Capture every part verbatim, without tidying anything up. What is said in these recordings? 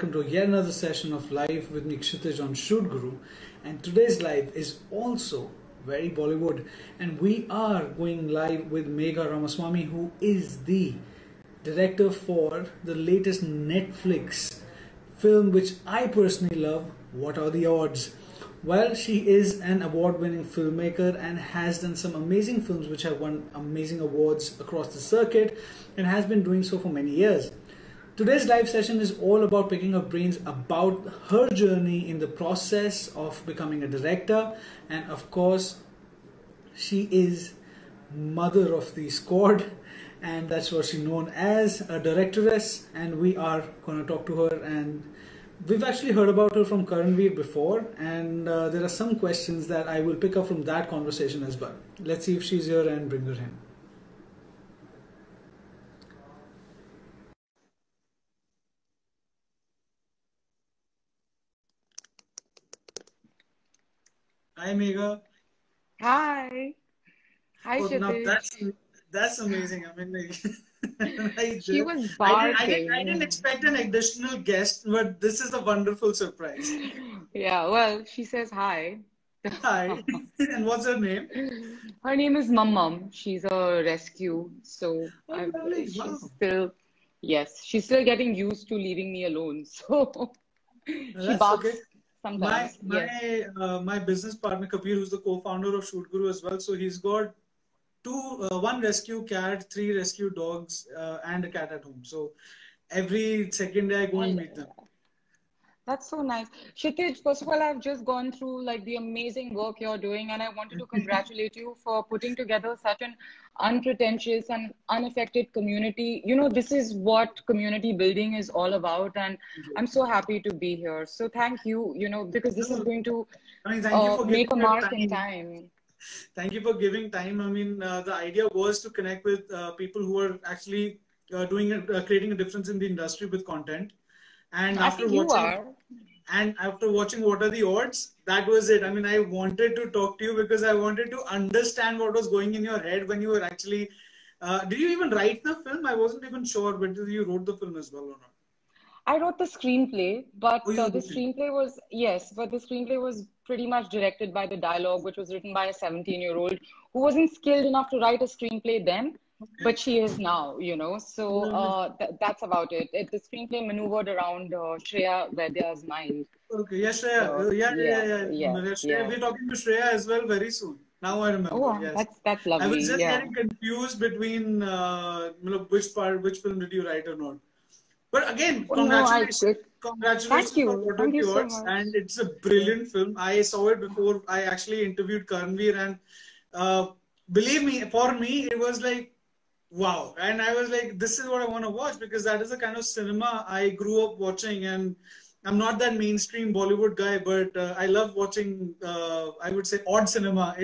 welcome to yet another session of Live with me Kshitij on Shoot Guru. And today's live is also very Bollywood, and we are going live with Megha Ramaswamy, who is the director for the latest Netflix film which I personally love, What Are the Odds? Well, she is an award-winning filmmaker and has done some amazing films which have won amazing awards across the circuit and has been doing so for many years. Today's live session is all about picking her brains about her journey in the process of becoming a director, and of course she is mother of the squad, and that's what she's known as, a directoress. And we are going to talk to her, and we've actually heard about her from Karanveer before, and uh, there are some questions that I will pick up from that conversation as well. Let's see if she's here and bring her in. Hi, Megha. Hi. Hi, Oh, now Kshitij. that's that's amazing. I mean, like, I, She did, was I, did, I, did, I didn't barking. expect an additional guest, but this is a wonderful surprise. Yeah, well, she says hi. Hi, and what's her name? Her name is Mum Mum. She's a rescue, so Oh, I've, lovely. she's Wow. still, yes, she's still getting used to leaving me alone. So Uh, she That's okay. barks My sometimes. Yes. my uh, my business partner Kabir, who's the co-founder of Shoot Guru as well, so he's got two, uh, one rescue cat, three rescue dogs, uh, and a cat at home. So every second day I go and meet them. That's so nice. Kshitij, first of all, I've just gone through like the amazing work you're doing, and I wanted to congratulate you for putting together such an unpretentious and unaffected community. You know, this is what community building is all about, and I'm so happy to be here. So thank you, you know, because this is No, going to I mean, thank you uh, for make giving a your mark in time. time. Thank you for giving time. I mean, uh, the idea was to connect with uh, people who are actually uh, doing a, uh, creating a difference in the industry with content. And I after think you watching, are. and after watching What Are the Odds, that was it. I mean, I wanted to talk to you because I wanted to understand what was going in your head when you were actually. Uh, did you even write the film? I wasn't even sure whether you wrote the film as well or not. I wrote the screenplay, Oh, but you uh, the wrote it. screenplay was, yes, but the screenplay was pretty much directed by the dialogue, which was written by a seventeen year old who wasn't skilled enough to write a screenplay then, Okay. but she is now, you know. So Lovely. uh, th that's about it. it. The screenplay maneuvered around uh, Shreya Vaidya's mind. Okay. Yeah, Shreya. So Uh, Yeah, yeah, yeah, yeah, yes, yeah. Shreya, yes. we're talking to Shreya as well very soon. Now I remember. Oh, Yes. that's that's I was lovely. just Yeah. getting confused between uh, which part, which film did you write or not. But again, Oh no, I congratulations, did. congratulations Thank for you. What Are Thank the you so Odds, much. and it's a Yeah. brilliant film. I saw it before I actually interviewed Karanveer, and uh, believe me, for me, it was like wow. And I was like, this is what I want to watch because that is the kind of cinema I grew up watching. And I'm not that mainstream Bollywood guy, but uh, I love watching, uh, I would say, odd cinema.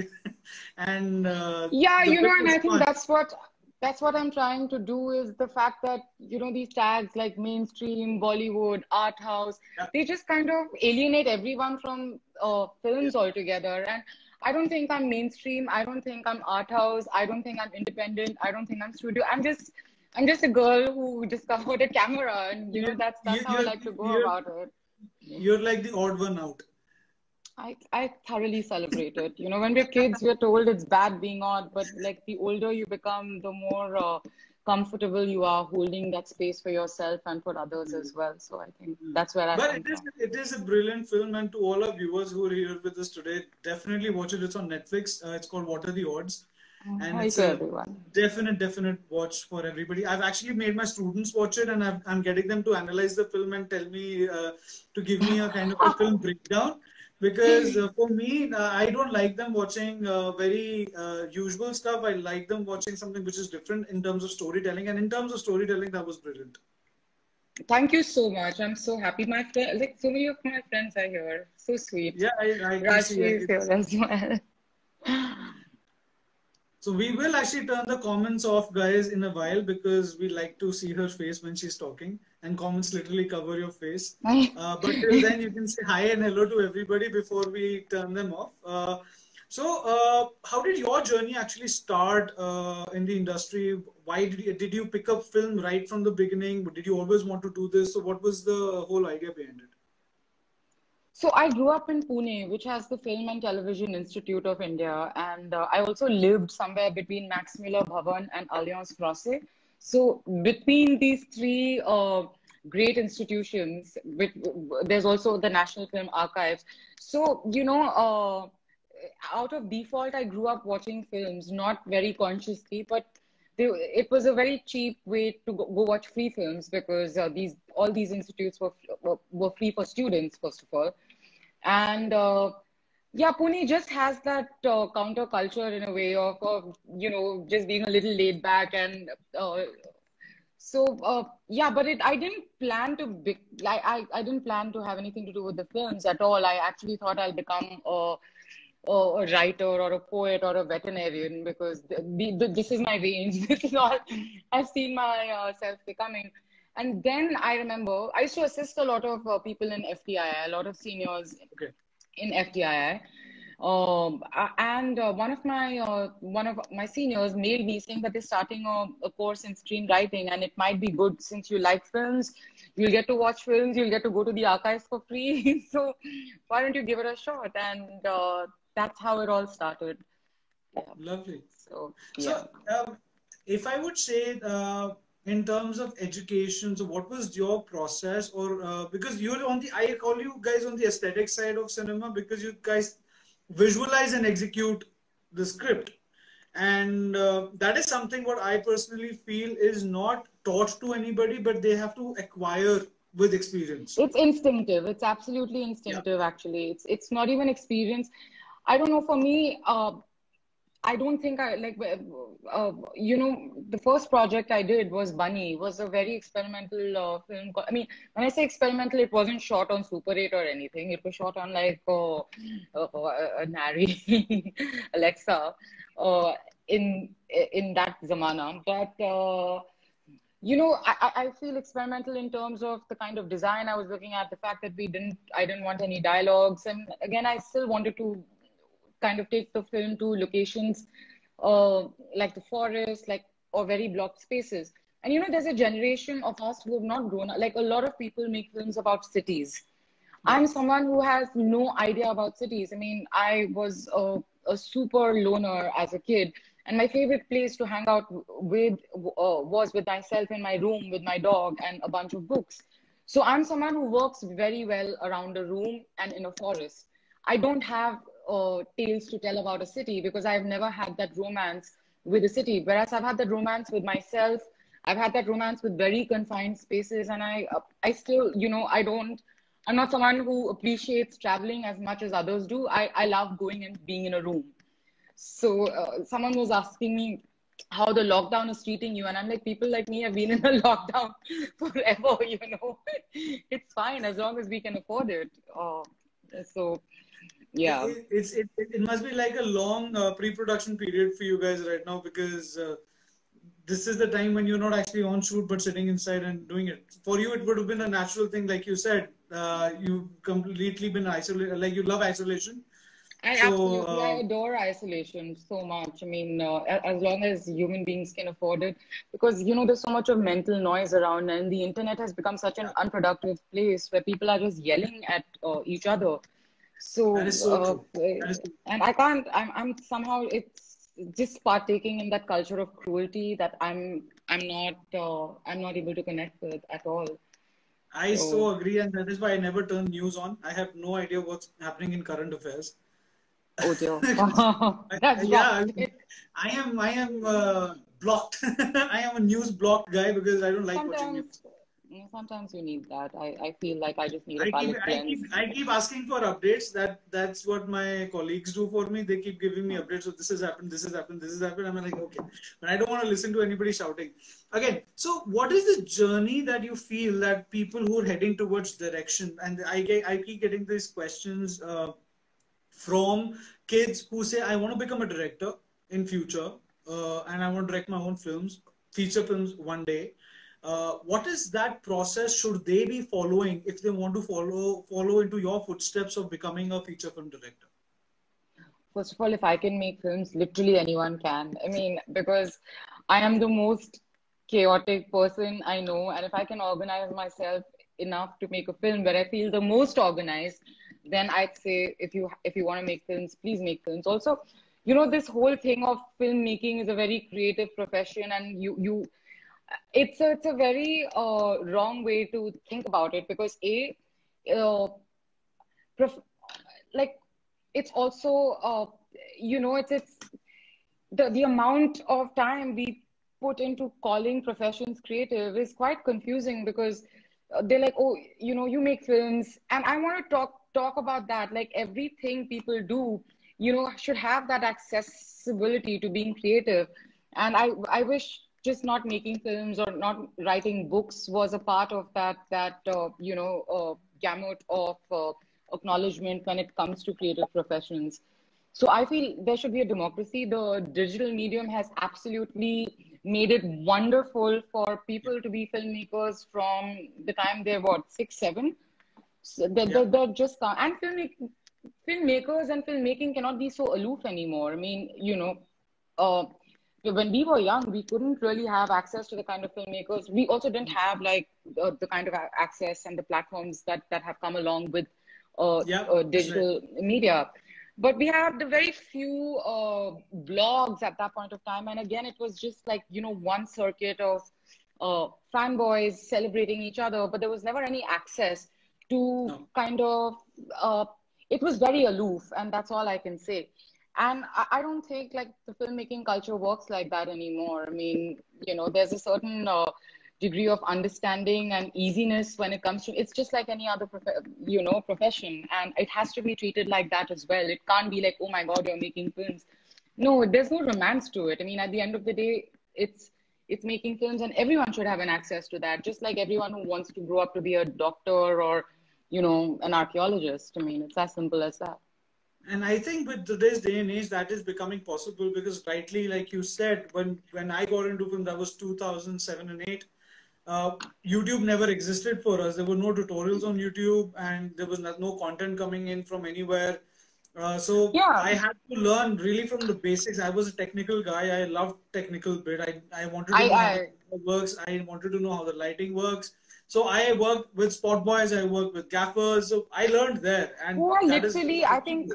and uh, Yeah, the you film know, and was I think fun. that's what that's what I'm trying to do is the fact that, you know, these tags like mainstream, Bollywood, art house, Yeah, they just kind of alienate everyone from uh, yeah. films altogether. And I don't think I'm mainstream. I don't think I'm art house. I don't think I'm independent. I don't think I'm studio. I'm just I'm just a girl who discovered a camera, and you know, You, that's you, that's how I you're, like to go you're, about it. you're like the odd one out. I, I thoroughly celebrate it. You know, when we're kids, we're told it's bad being odd, but like the older you become, the more uh, comfortable you are holding that space for yourself and for others as well. So I think Mm. that's where I But come it is from. it is a brilliant film, and to all our viewers who are here with us today, definitely watch it. It's on Netflix. Uh, it's called What Are the Odds, Mm, and hi it's to a everyone. definite definite watch for everybody. I've actually made my students watch it, and I've, I'm getting them to analyze the film and tell me uh, to give me a kind of a film breakdown. Because uh, for me, uh, I don't like them watching uh, very uh, usual stuff. I like them watching something which is different in terms of storytelling, and in terms of storytelling, that was brilliant. Thank you so much. I'm so happy. My friend, like so many of my friends are here. So sweet. Yeah, I, I can see Rashi is it. here as well. So we will actually turn the comments off, guys, in a while because we like to see her face when she's talking, and comments literally cover your face. Uh, but till then, you can say hi and hello to everybody before we turn them off. Uh, So, uh, how did your journey actually start uh, in the industry? Why did you, did you pick up film right from the beginning? Did you always want to do this? So, what was the whole idea behind it? So I grew up in Pune, which has the Film and Television Institute of India, and uh, I also lived somewhere between Max Muller Bhavan and Allianz Francaise. So between these three uh, great institutions, with, there's also the National Film Archives. So you know, uh, out of default, I grew up watching films, not very consciously, but they, it was a very cheap way to go, go watch free films because uh, these all these institutes were, were were free for students, first of all. And uh, yeah, Pune just has that uh, counterculture in a way of, of, you know, just being a little laid back. And uh, so, uh, yeah, but it, I didn't plan to be, like, I, I didn't plan to have anything to do with the films at all. I actually thought I'll become a, a, a writer or a poet or a veterinarian because the, the, this is my range. This is all I've seen myself becoming. And then I remember I used to assist a lot of uh, people in F T I I, a lot of seniors Okay. in F T I I. Um, a- and uh, one of my uh, one of my seniors mailed me saying that they're starting a, a course in screenwriting, and it might be good since you like films. You'll get to watch films. You'll get to go to the archives for free. So why don't you give it a shot? And uh, that's how it all started. Yeah. Lovely. So yeah. So, um, if I would say, uh, in terms of education, so what was your process, or uh, because you're on the, I call you guys on the aesthetic side of cinema because you guys visualize and execute the script, and uh, that is something what I personally feel is not taught to anybody, but they have to acquire with experience. It's instinctive. It's absolutely Yeah. instinctive, actually. It's it's not even experience. I don't know. For me, uh, I don't think I like, uh, you know, the first project I did was Bunny, was a very experimental uh, film. I mean, when I say experimental, it wasn't shot on Super eight or anything. It was shot on like uh, uh, a Nari, Alexa, uh, in in that zamana. But uh, you know, I, I feel experimental in terms of the kind of design I was looking at, the fact that we didn't, I didn't want any dialogues. And again, I still wanted to kind of take the film to locations uh, like the forest, like, or very blocked spaces. And you know, there's a generation of us who have not grown up. Like a lot of people make films about cities. Yeah. I'm someone who has no idea about cities. I mean, I was a, a super loner as a kid, and my favorite place to hang out with uh, was with myself in my room with my dog and a bunch of books. So I'm someone who works very well around a room and in a forest. I don't have uh, tales to tell about a city because I've never had that romance with a city. Whereas I've had that romance with myself. I've had that romance with very confined spaces, and I, uh, I still, you know, I don't. I'm not someone who appreciates traveling as much as others do. I, I love going and being in a room. So uh, someone was asking me how the lockdown is treating you, and I'm like, people like me have been in a lockdown forever. You know, it's fine as long as we can afford it. Uh, so yeah. It, it's it, it must be like a long uh, pre-production period for you guys right now because uh, this is the time when you're not actually on shoot but sitting inside and doing it. For you, it would have been a natural thing, like you said. Uh, you've completely been isolated, like you love isolation. I So, absolutely, I uh, adore isolation so much. I mean, uh, a- as long as human beings can afford it, because you know, there's so much of mental noise around, and the internet has become such an yeah, unproductive place where people are just yelling at uh, each other. that So, is so uh, true. That is true. and I can't, I'm, I'm somehow, it's just partaking in that culture of cruelty that I'm, I'm not, uh, I'm not able to connect with at all. I So, so agree, and that is why I never turn news on. I have no idea what's happening in current affairs. oh dear, I, that's yeah, drastic. I am. I am uh, blocked. I am a news blocked guy because I don't like watching Sometimes, news. yeah, sometimes you need that. I, I feel like I just need a I keep, palate I keep, cleanse. I keep asking for updates. That that's what my colleagues do for me. They keep giving me updates. So this has happened. This has happened. This has happened. I'm like, okay, but I don't want to listen to anybody shouting. Again, so what is the journey that you feel that people who are heading towards direction, and I get, I keep getting these questions uh, from kids who say, I want to become a director in future, uh, and I want to direct my own films, feature films one day. Uh, what is that process should they be following if they want to follow follow into your footsteps of becoming a feature film director? First of all, if I can make films, literally anyone can. I mean, because I am the most chaotic person I know, and if I can organize myself enough to make a film where I feel the most organized, then I'd say if you if you want to make films, please make films. Also, you know, this whole thing of filmmaking is a very creative profession, and you you it's a, it's a very uh, wrong way to think about it because a uh, prof like it's also uh, you know it's it's the the amount of time we put into calling professions creative is quite confusing because uh, they're like, oh, you know, you make films, and I want to talk talk about that. Like everything people do, you know, should have that accessibility to being creative. And I I wish just not making films or not writing books was a part of that that uh, you know uh, gamut of uh, acknowledgement when it comes to creative professions. So I feel there should be a democracy. The digital medium has absolutely made it wonderful for Yeah. people to be filmmakers from the time they're what, six, seven. So they're, Yeah. they're, they're just and filmmak filmmakers and filmmaking cannot be so aloof anymore. I mean, you know, uh, when we were young, we couldn't really have access to the kind of filmmakers. We also didn't have like uh, the kind of a- access and the platforms that that have come along with uh, Yeah. uh, That's right. digital media. But we had the very few uh, blogs at that point of time, and again, it was just like you know one circuit of uh, fanboys celebrating each other, but there was never any access to No. kind of uh, it was very aloof, and that's all I can say. And I, I don't think like the filmmaking culture works like that anymore. I mean, you know, there's a certain uh, degree of understanding and easiness when it comes to it's just like any other prof- you know profession, and it has to be treated like that as well. It can't be like, oh my God, you're making films. No, there's no romance to it. I mean, at the end of the day, it's it's making films, and everyone should have an access to that, just like everyone who wants to grow up to be a doctor or you know an archaeologist. I mean, it's as simple as that. And I think with today's day and age, that is becoming possible because, rightly, like you said, when when I got into film, that was two thousand seven and eight. Uh, YouTube never existed for us. There were no tutorials on YouTube, and there was no, no content coming in from anywhere. Uh, so Yeah, I had to learn really from the basics. I was a technical guy. I loved technical bit. I, I wanted to I know how the I camera works. I wanted to know how the lighting works. So I worked with spot boys. I worked with gaffers. So I learned there, and who are that is literally, I think,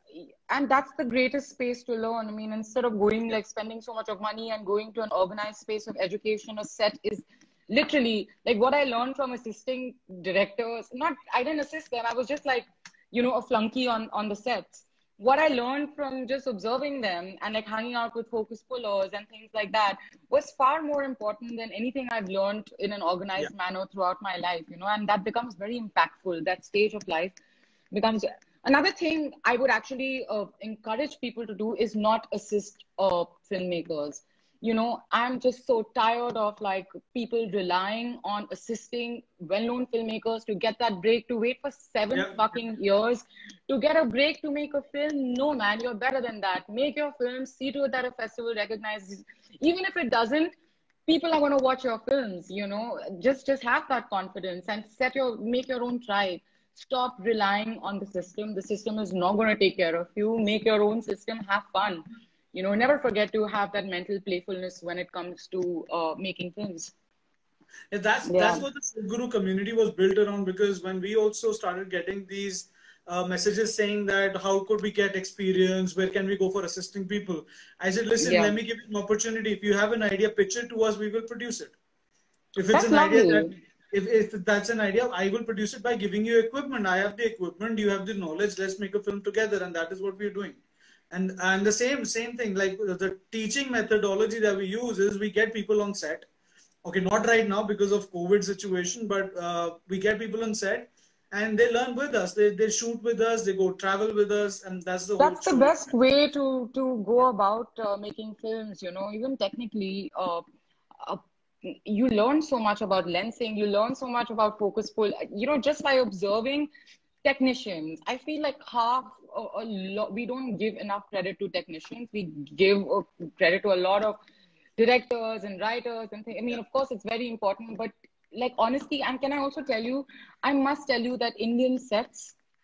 and that's the greatest space to learn. I mean, instead of going yeah, like spending so much of money and going to an organized space of education, a set is literally like what I learned from assisting directors. Not, I didn't assist them. I was just like, you know, a flunky on on the sets. What I learned from just observing them and like hanging out with focus pullers and things like that was far more important than anything I've learned in an yeah, organized manner throughout my life, you know, and that becomes very impactful. That stage of life becomes another thing I would actually uh, encourage people to do is not assist uh, filmmakers. You know, I'm just so tired of like people relying on assisting well-known filmmakers to get that break, to wait for seven yeah. fucking years to get a break to make a film. No, man, you're better than that. Make your film, see to it that a festival recognizes, even if it doesn't, people are going to watch your films, you know. Just just have that confidence and set your make your own tribe. Stop relying on the system. The system is not going to take care of you. Make your own system. Have fun. You know, never forget to have that mental playfulness when it comes to uh, making films. Yeah, that's Yeah. that's what the Sadhguru community was built around because when we also started getting these uh, messages saying that how could we get experience, where can we go for assisting people? I said, listen, Yeah. let me give you an opportunity. If you have an idea, pitch it to us. We will produce it. If it's That's an idea that lovely. if, if that's an idea, I will produce it by giving you equipment. I have the equipment, you have the knowledge. Let's make a film together, and that is what we're doing. And and the same same thing like the teaching methodology that we use is we get people on set. Okay, not right now because of COVID situation, but uh, we get people on set and they learn with us. They they shoot with us. They go travel with us, and that's the whole That's the story. best way to to go about uh, making films. You know, even technically, uh, uh, you learn so much about lensing. You learn so much about focus pull. You know, just by observing technicians. I feel like half a, a lot. We don't give enough credit to technicians. We give uh, credit to a lot of directors and writers and things. I mean, Yeah, of course, it's very important, but like honesty. And can I also tell you, I must tell you that Indian sets.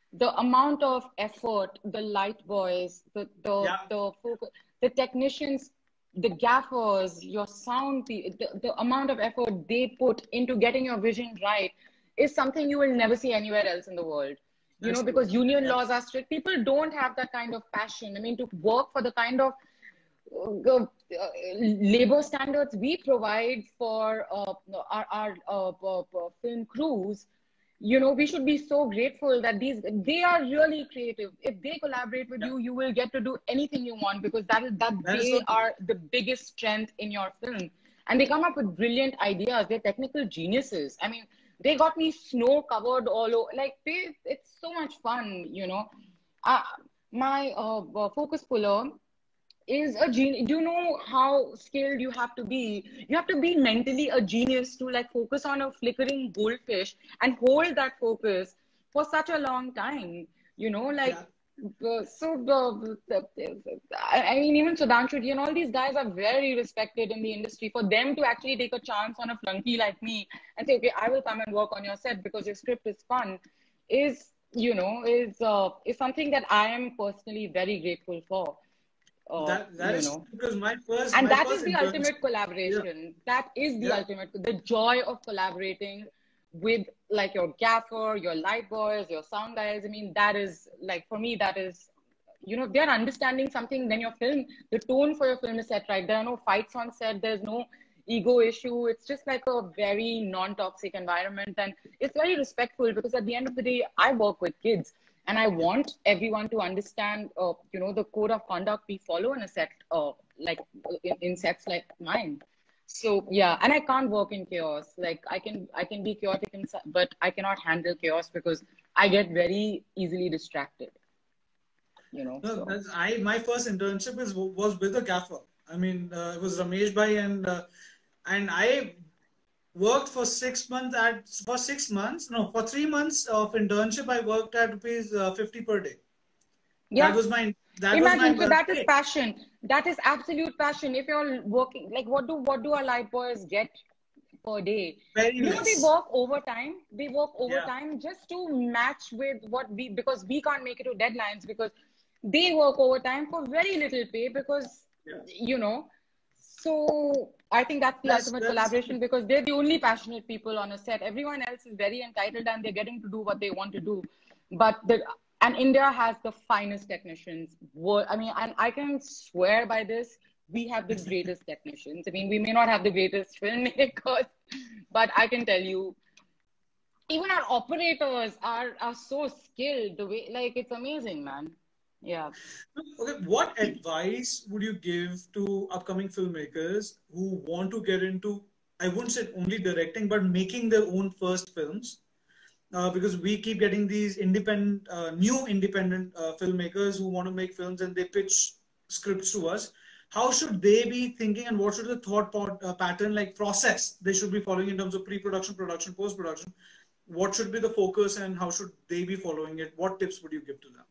the amount of effort, the light boys, the the Yeah, the focus, the technicians, the gaffers, your sound, the, the the amount of effort they put into getting your vision right is something you will never see anywhere else in the world. You that's know, true. because union That's laws are strict. People don't have that kind of passion. I mean, to work for the kind of uh, uh, labor standards we provide for uh, our, our uh, uh, uh, film crews, you know, we should be so grateful that these, they are really creative. If they collaborate with yeah, you, you will get to do anything you want, because that is that that is so they true. are the biggest strength in your film. And they come up with brilliant ideas. They're technical geniuses. I mean, they got me snow covered all over. Like they, it's so much fun, you know. Uh, my uh, uh, focus puller is a genius. Do you know how skilled you have to be? You have to be mentally a genius to like focus on a flickering goldfish and hold that focus for such a long time. You know, like Yeah, uh, so. Uh, I I mean, even Sudhanshu and all these guys are very respected in the industry. For them to actually take a chance on a flunky like me and say, "Okay, I will come and work on your set because your script is fun," is, you know, is uh, is something that I am personally very grateful for. Uh, that that you is know, true because my first and my that is first the internship. ultimate Yeah, collaboration. That is the yeah. ultimate, the joy of collaborating with like your gaffer, your light boys, your sound guys. I mean, that is like, for me, that is, you know, they're understanding something. Then your film, the tone for your film is set right. There are no fights on set. There's no ego issue. It's just like a very non-toxic environment, and it's very respectful, because at the end of the day, I work with kids, and I want everyone to understand, uh, you know, the code of conduct we follow in a set, uh, like in, in sets like mine. So yeah, and I can't work in chaos. Like I can, I can be chaotic, inside, but I cannot handle chaos because I get very easily distracted. You know, No, so that's I. My first internship is was with a gaffer. I mean, uh, it was Ramesh Bhai, and uh, and I worked for six months at for six months. No, for three months of internship, I worked at rupees uh, fifty per day. That yeah. was my that was my Imagine, so uh, that is pay. passion. That is absolute passion. If you're working, like what do what do our light boys get per day? Very You know, they less. work overtime. They work Yeah, overtime just to match with what we, because we can't make it to deadlines, because they work overtime for very little pay, because, yeah. you know, so I think that's the That's ultimate that's collaboration, because they're the only passionate people on a set. Everyone else is very entitled and they're getting to do what they want to do. But the, and India has the finest technicians. I mean, and I can swear by this, we have the greatest technicians. I mean, we may not have the greatest filmmakers, but I can tell you, even our operators are are so skilled. The way, like, it's amazing, man. Yeah. okay. What advice would you give to upcoming filmmakers who want to get into, I wouldn't say only directing, but making their own first films? Uh, because we keep getting these independent, uh, new independent uh, filmmakers who want to make films and they pitch scripts to us. How should they be thinking, and what should the thought pot, uh, pattern, like process, they should be following in terms of pre-production, production, post-production? What should be the focus, and how should they be following it? What tips would you give to them?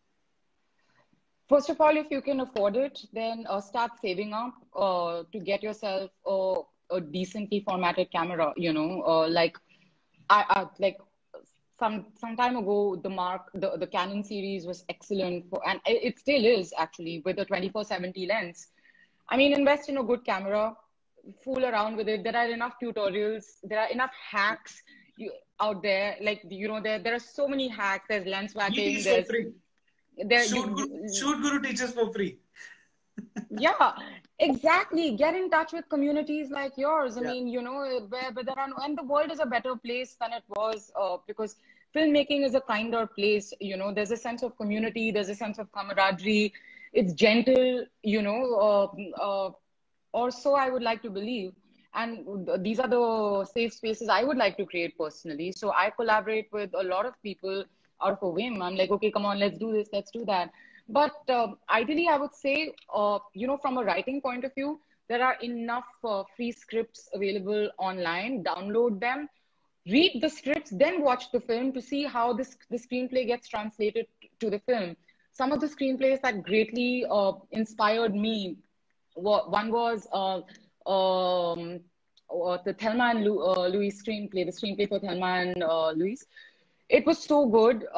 First of all, if you can afford it, then uh, start saving up uh, to get yourself a, a decently formatted camera. You know, uh, like I, I like some some time ago, the Mark, the, the Canon series was excellent for, and it it still is actually, with the twenty-four seventy lens. I mean, invest in a good camera, fool around with it. There are enough tutorials, there are enough hacks you, out there. Like, you know, there there are so many hacks. There's lens We whacking. teach for There's free. there you, Shoot Guru, you Shoot Guru teaches for free. yeah, exactly. Get in touch with communities like yours. I Yeah. mean, you know, where, where there are no, and the world is a better place than it was, uh, because filmmaking is a kinder place. You know, there's a sense of community, there's a sense of camaraderie. It's gentle, you know, uh, uh, or so I would like to believe. And these are the safe spaces I would like to create personally. So I collaborate with a lot of people out of a whim. I'm like, okay, come on, let's do this, let's do that. But uh, ideally, I would say, uh, you know, from a writing point of view, there are enough uh, free scripts available online. Download them, read the scripts, then watch the film to see how this the screenplay gets translated to the film. Some of the screenplays that greatly uh, inspired me, one was uh, um, uh, the Thelma and uh, Louise screenplay, the screenplay for Thelma and uh, Louise. It was so good. Uh,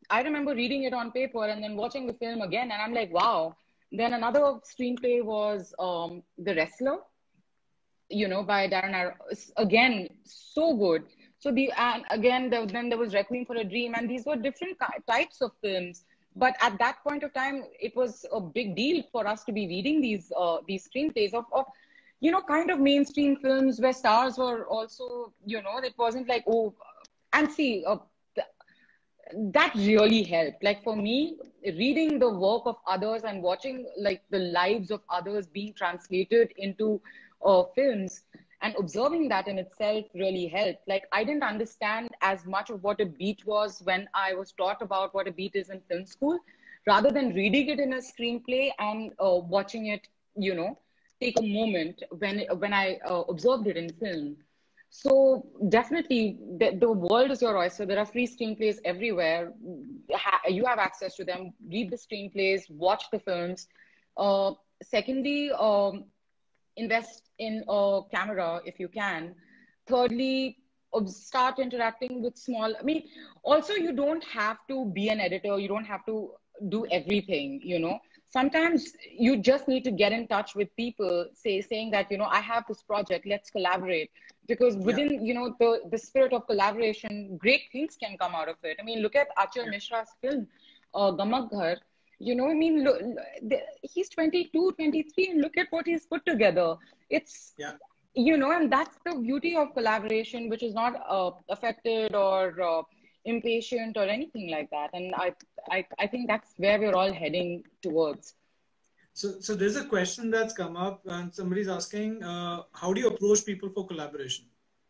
I remember reading it on paper and then watching the film again, and I'm like, wow. Then another screenplay was um, The Wrestler, you know, by Darren Aronofsky. Again, so good. So the and again, the, then there was Requiem for a Dream, and these were different types of films. But at that point of time, it was a big deal for us to be reading these uh, these screenplays of, of, you know, kind of mainstream films where stars were also, you know, it wasn't like, oh, and see, uh, that really helped. Like for me, reading the work of others and watching like the lives of others being translated into uh, films and observing that in itself really helped. Like I didn't understand as much of what a beat was when I was taught about what a beat is in film school, rather than reading it in a screenplay and uh, watching it, you know, take a moment when when I uh, observed it in film. So definitely, the, the world is your oyster. There are free screenplays everywhere. Ha you have access to them. Read the screenplays, watch the films. Uh, secondly, um, invest in a camera if you can. Thirdly, start interacting with small. I mean, also you don't have to be an editor. You don't have to do everything. You know, sometimes you just need to get in touch with people. Say saying that, you know, I have this project. Let's collaborate. Because Yeah. within, you know, the the spirit of collaboration, great things can come out of it. I mean, look at Achal Yeah. Mishra's film, uh, Gamak Ghar. You know, I mean, look, he's twenty-two, twenty-three, and look at what he's put together. It's, Yeah. you know, and that's the beauty of collaboration, which is not uh, affected or uh, impatient or anything like that. And I, I, I think that's where we're all heading towards. So, so there's a question that's come up, and somebody's asking, uh, how do you approach people for collaboration?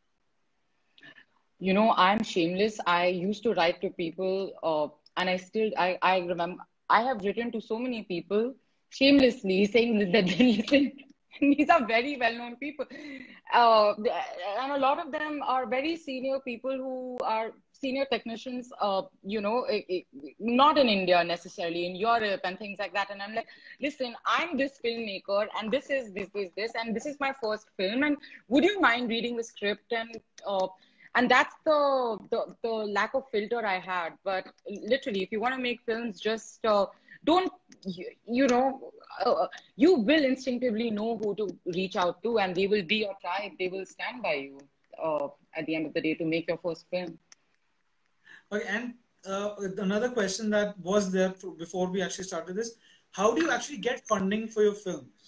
You know, I'm shameless. I used to write to people, uh, and I still, I, I remember, I have written to so many people shamelessly saying that, that listen, these are very well-known people. Uh, and a lot of them are very senior people who are senior technicians, uh, you know, i- i- not in India necessarily, in Europe and things like that. And I'm like, listen, I'm this filmmaker, and this is this, this, this, and this is my first film. And would you mind reading the script and uh, and that's the, the the lack of filter I had. But literally, if you want to make films, just uh, don't you, you know uh, you will instinctively know who to reach out to, and they will be your tribe. They will stand by you uh, at the end of the day to make your first film. Okay, and uh, another question that was there before we actually started this: how do you actually get funding for your films?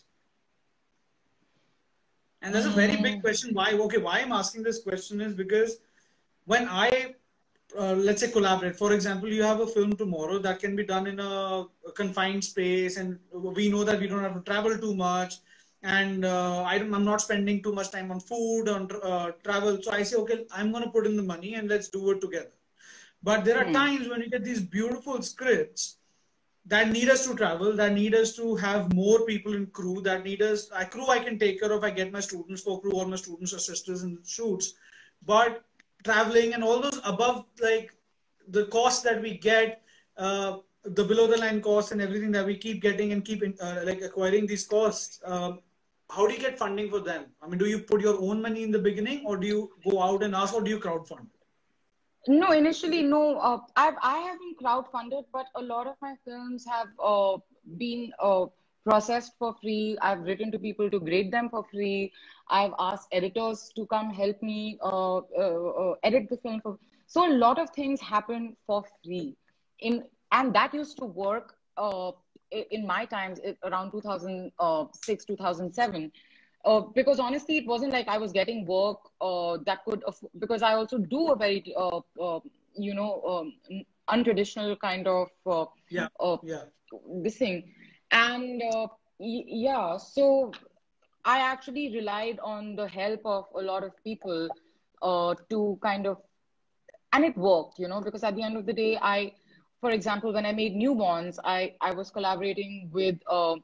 And that's a very big Mm. question. Why? Okay, why I'm asking this question is because when I, uh, let's say, collaborate, for example, you have a film tomorrow that can be done in a, a confined space, and we know that we don't have to travel too much, and uh, I don't, I'm not spending too much time on food, on uh, travel. So I say, okay, I'm going to put in the money and let's do it together. But there are Hmm. times when you get these beautiful scripts that need us to travel, that need us to have more people in crew, that need us, a crew I can take care of, I get my students for crew or my students or sisters in shoots. But traveling and all those above, like the costs that we get, uh, the below the line costs and everything that we keep getting and keep in, uh, like acquiring these costs, um, how do you get funding for them? I mean, do you put your own money in the beginning, or do you go out and ask, or do you crowdfund? No, initially, no. Uh, I've I haven't crowdfunded, but a lot of my films have uh, been uh, processed for free. I've written to people to grade them for free. I've asked editors to come help me uh, uh, uh, edit the film for. So a lot of things happen for free. In and that used to work uh, i- in my times i- around two thousand six, two thousand seven. Uh, because honestly, it wasn't like I was getting work uh, that could, aff- because I also do a very, uh, uh, you know, um, untraditional kind of uh, Yeah, uh, yeah. this thing. And uh, y- yeah, so I actually relied on the help of a lot of people uh, to kind of, and it worked, you know, because at the end of the day, I, for example, when I made Newborns, I, I was collaborating with uh,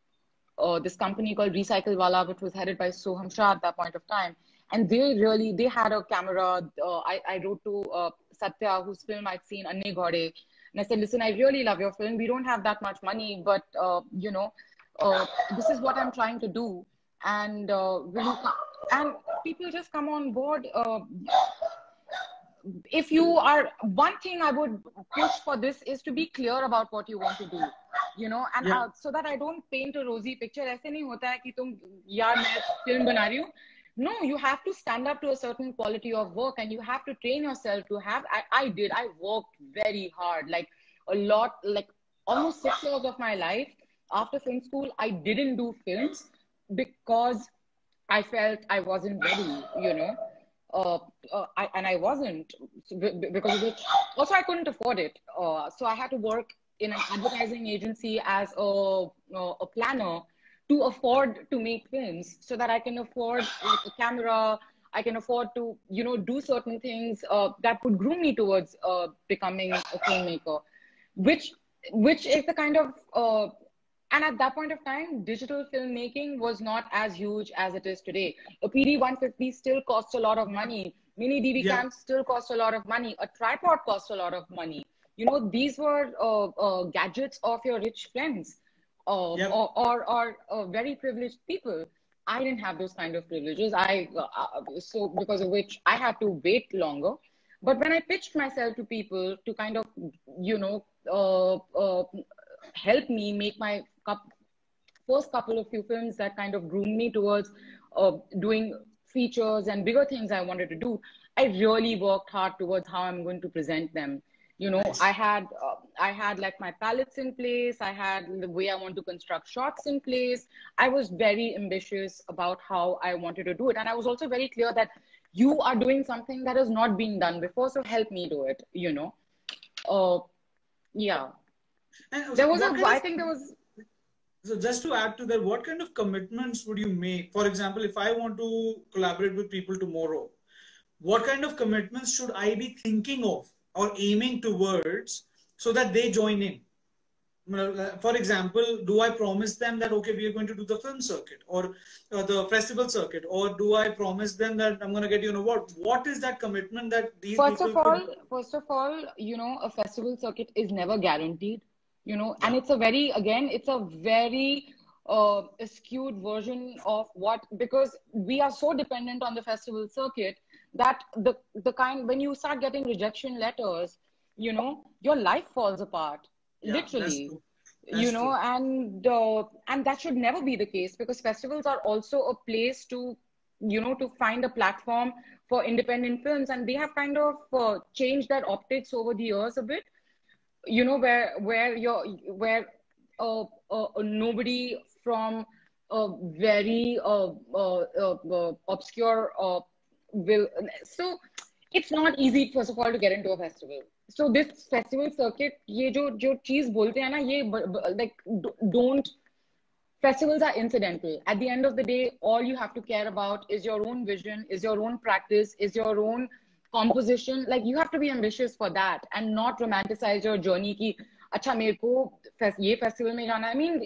uh, this company called Recycle Wala, which was headed by Soham Shah at that point of time. And they really, they had a camera. Uh, I, I wrote to uh, Satya, whose film I'd seen, Anne Ghode. And I said, listen, I really love your film. We don't have that much money, but, uh, you know, uh, this is what I'm trying to do. And uh, will you come? And people just come on board. Uh, if you are, one thing I would push for this is to be clear about what you want to do, you know, and Yeah. uh, so that I don't paint a rosy picture. ऐसे नहीं होता है कि तुम यार मैं film बना रही हूँ. No, you have to stand up to a certain quality of work, and you have to train yourself to have. I, I did. I worked very hard, like a lot, like almost six years of my life after film school. I didn't do films because I felt I wasn't ready, you know. Uh, uh, I, and I wasn't, because of which also I couldn't afford it. Uh, so I had to work in an advertising agency as a, a planner to afford to make films, so that I can afford like a camera. I can afford to, you know, do certain things uh, that would groom me towards uh, becoming a filmmaker, which which is the kind of uh, and at that point of time, digital filmmaking was not as huge as it is today. A P D one fifty still costs a lot of money. Mini D V Yeah. cams still cost a lot of money. A tripod costs a lot of money. You know, these were uh, uh, gadgets of your rich friends uh, Yeah. or, or, or uh, very privileged people. I didn't have those kind of privileges. I uh, so because of which I had to wait longer. But when I pitched myself to people to kind of, you know, uh, uh, help me make my first couple of few films that kind of groomed me towards uh, doing features and bigger things I wanted to do, I really worked hard towards how I'm going to present them. You know, Nice. I had uh, I had like my palettes in place. I had the way I want to construct shots in place. I was very ambitious about how I wanted to do it, and I was also very clear that you are doing something that has not been done before, so help me do it. You know, uh, yeah. And There so was what a, kind I of, think there was. so just to add to that, what kind of commitments would you make? For example, if I want to collaborate with people tomorrow, what kind of commitments should I be thinking of or aiming towards so that they join in? For example, do I promise them that, okay, we are going to do the film circuit or uh, the festival circuit, or do I promise them that I'm going to get you an award? What is that commitment that these First of people could? all, first of all, you know, a festival circuit is never guaranteed, you know, Yeah. and it's a very, again, it's a very uh, skewed version of what, because we are so dependent on the festival circuit that the, the kind, when you start getting rejection letters, you know, your life falls apart, Yeah, that's literally. true. You That's know, true. and uh, and that should never be the case, because festivals are also a place to, you know, to find a platform for independent films, and they have kind of uh, changed their optics over the years a bit, you know, where where you're where uh, uh, uh, nobody from a very uh, uh, uh, uh, obscure uh, will, so it's not easy, first of all, to get into a festival. So this festival circuit, ये जो जो चीज बोलते हैं ना, ये like don't, festivals are incidental. At the end of the day, all you have to care about is your own vision, is your own practice, is your own composition. Like, you have to be ambitious for that and not romanticize your journey ki acha mere ko ye festival mein jana. I mean,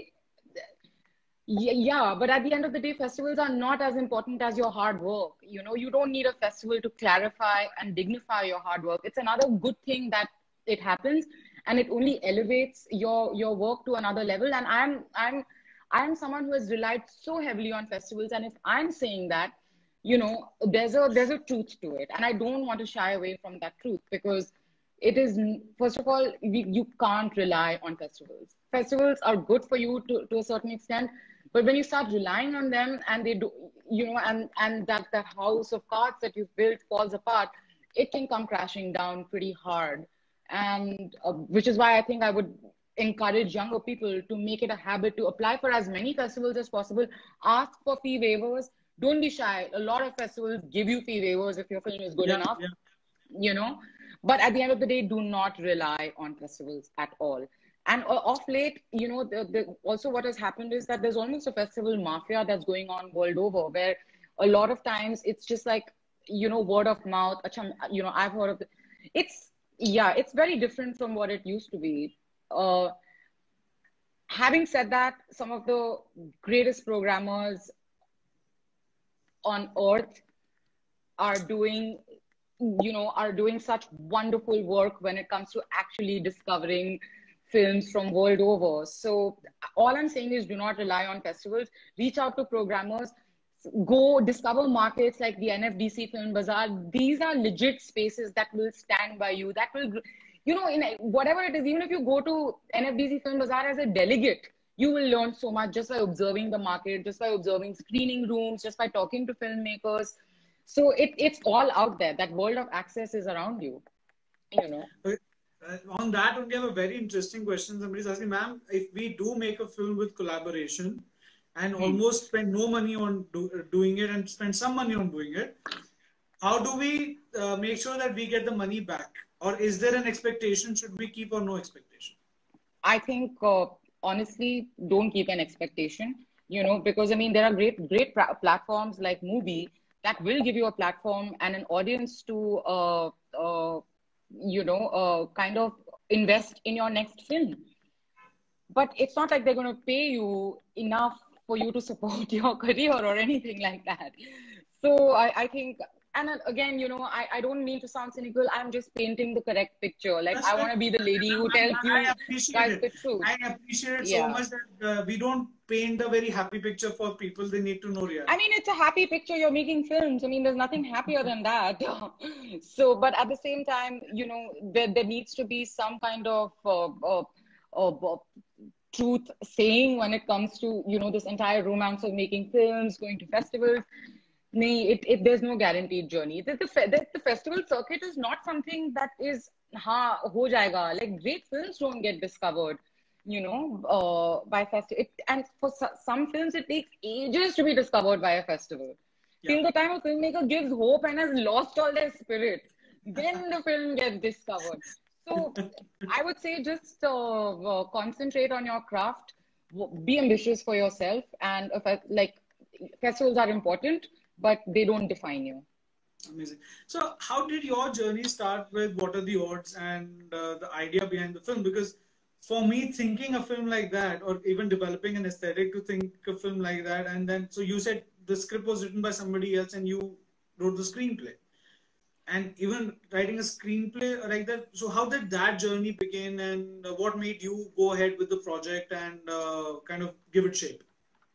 yeah, but at the end of the day, festivals are not as important as your hard work. You know, you don't need a festival to clarify and dignify your hard work. It's another good thing that it happens, and it only elevates your your work to another level. And I'm I'm I'm someone who has relied so heavily on festivals, and if I'm saying that, you know, there's a there's a truth to it, and I don't want to shy away from that truth, because it is, first of all, we, you can't rely on festivals. Festivals are good for you to, to a certain extent, but when you start relying on them and they do, you know, and and that that house of cards that you've built falls apart, it can come crashing down pretty hard. And uh, which is why I think I would encourage younger people to make it a habit to apply for as many festivals as possible. Ask for fee waivers. Don't be shy. A lot of festivals give you fee waivers if your film is good Yeah, enough, yeah. you know. But at the end of the day, do not rely on festivals at all. And uh, of late, you know, the, the, also what has happened is that there's almost a festival mafia that's going on world over, where a lot of times it's just like, you know, word of mouth. Achha, you know, I've heard of it. It's, yeah, it's very different from what it used to be. Uh, having said that, some of the greatest programmers on earth are doing, you know, are doing such wonderful work when it comes to actually discovering films from world over. So all I'm saying is, do not rely on festivals. Reach out to programmers. go discover markets like the N F D C Film Bazaar. These are legit spaces that will stand by you. That will, you know, in whatever it is, even if you go to N F D C Film Bazaar as a delegate, you will learn so much just by observing the market, just by observing screening rooms, just by talking to filmmakers. So it, it's all out there. That world of access is around you, you know. Okay. Uh, on that, only I have a very interesting question. Somebody's asking, ma'am, if we do make a film with collaboration and hmm. almost spend no money on do, uh, doing it and spend some money on doing it, how do we uh, make sure that we get the money back? Or is there an expectation? Should we keep or no expectation? I think, uh, honestly, don't keep an expectation, you know, because I mean, there are great, great platforms like Mubi that will give you a platform and an audience to, uh, uh, you know, uh, kind of invest in your next film. But it's not like they're going to pay you enough for you to support your career or anything like that. So I, I think, and again, you know, I, I don't mean to sound cynical. I'm just painting the correct picture. Like, That's I want to be the lady who tells you I appreciate guys it. the truth. I appreciate it yeah. so much that uh, we don't paint a very happy picture for people. They need to know reality. I mean, it's a happy picture. You're making films. I mean, there's nothing happier than that. So, but at the same time, you know, there, there needs to be some kind of uh, uh, uh, truth saying when it comes to, you know, this entire romance of making films, going to festivals. Nee, it, it, there's no guaranteed journey. The, the, the, the festival circuit is not something that is, ha, ho jayega. Like, great films don't get discovered, you know, uh, by festival. And for some films, it takes ages to be discovered by a festival. Yeah. Till the time a filmmaker gives hope and has lost all their spirit, then the film gets discovered. So I would say just uh, uh, concentrate on your craft, be ambitious for yourself, and uh, like, festivals are important, but they don't define you. Amazing. So how did your journey start with What Are the Odds and uh, the idea behind the film? Because for me, thinking a film like that, or even developing an aesthetic to think a film like that, and then, so you said the script was written by somebody else and you wrote the screenplay. And even writing a screenplay like that, so how did that journey begin, and uh, what made you go ahead with the project and uh, kind of give it shape?